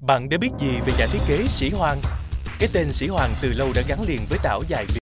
Bạn đã biết gì về nhà thiết kế Sĩ Hoàng? Cái tên Sĩ Hoàng từ lâu đã gắn liền với Tảo dài Việt.